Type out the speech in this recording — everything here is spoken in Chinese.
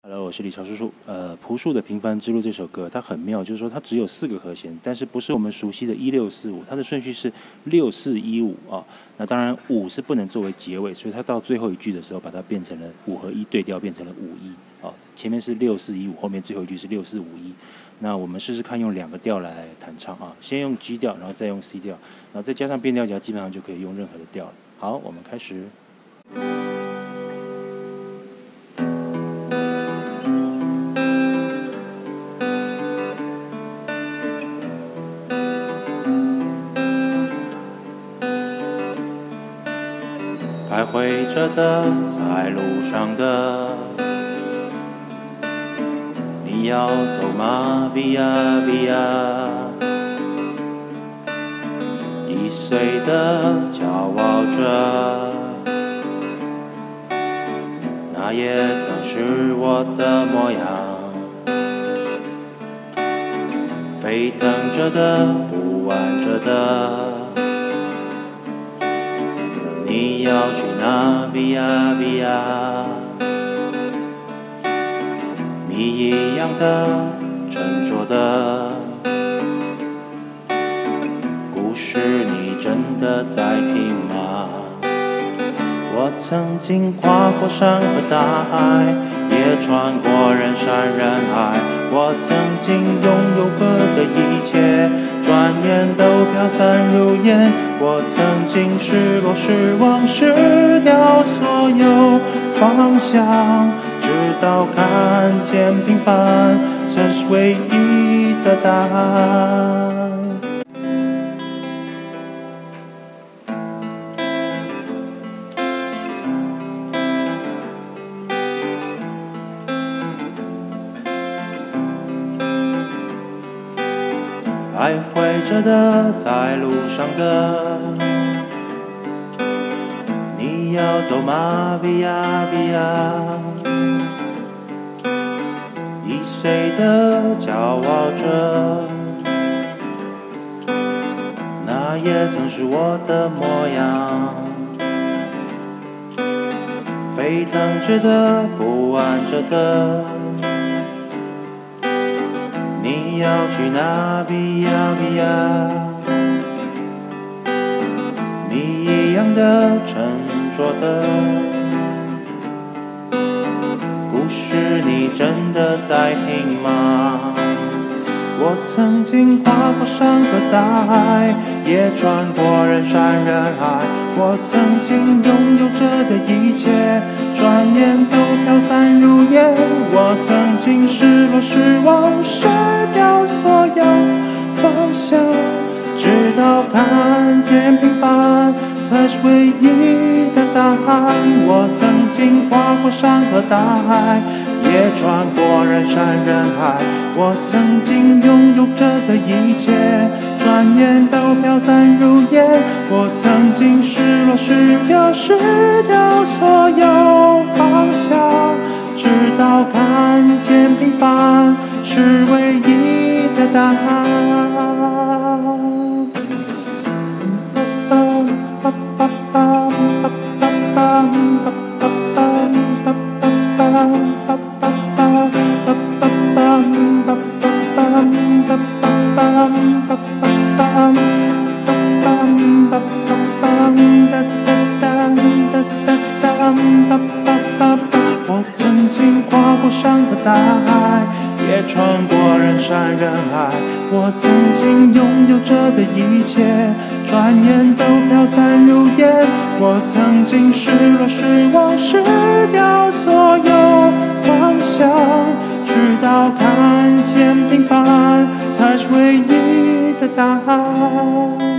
Hello，我是李潮叔叔。朴树的《平凡之路》这首歌，它很妙，就是说它只有4个和弦，但是不是我们熟悉的1645，它的顺序是6415啊。那当然5是不能作为结尾，所以它到最后一句的时候，把它变成了5和1对调，变成了51啊。前面是6415，后面最后一句是6451。那我们试试看用2个调来弹唱啊，先用 G 调，然后再用 C 调，然后再加上变调夹，基本上就可以用任何的调了。好，我们开始。徘徊着的，在路上的，你要走吗？比呀比呀，易碎的，骄傲着，那也曾是我的模样。飞腾着的，不安着的。你要去哪？比呀比呀，谜一样的，沉着的，故事你真的在听吗？我曾经跨过山和大海，也穿过人山人海。我曾经拥有过的一切，转眼都飘散如烟。我曾经失落失望失掉所有方向，直到看见平凡才是唯一的答案。徘徊着的，在路上的，你要走吗？比呀比呀，易碎的，骄傲着，那也曾是我的模样。飞腾着的，不安着的，你要去哪？比呀比呀，谜一样的，沉着的，故事你真的在听吗？我曾经跨过山和大海，也穿过人山人海。我曾经拥有着的一切，转眼都飘散如烟。我曾经失落失望失掉所有方向，直到看见平凡才是唯一的答案。我曾经跨过山和大海，也穿过人山人海。我曾经拥有着的一切，转眼都飘散如烟。我曾经失落失掉所有方向，直到看见平凡是唯一的答案。我曾经跨过山和大海，也穿过人山人海。我曾经拥有着的一切，转眼都飘散如烟。我曾经失落失望失掉所有方向，直到看见平凡才是唯一的答案。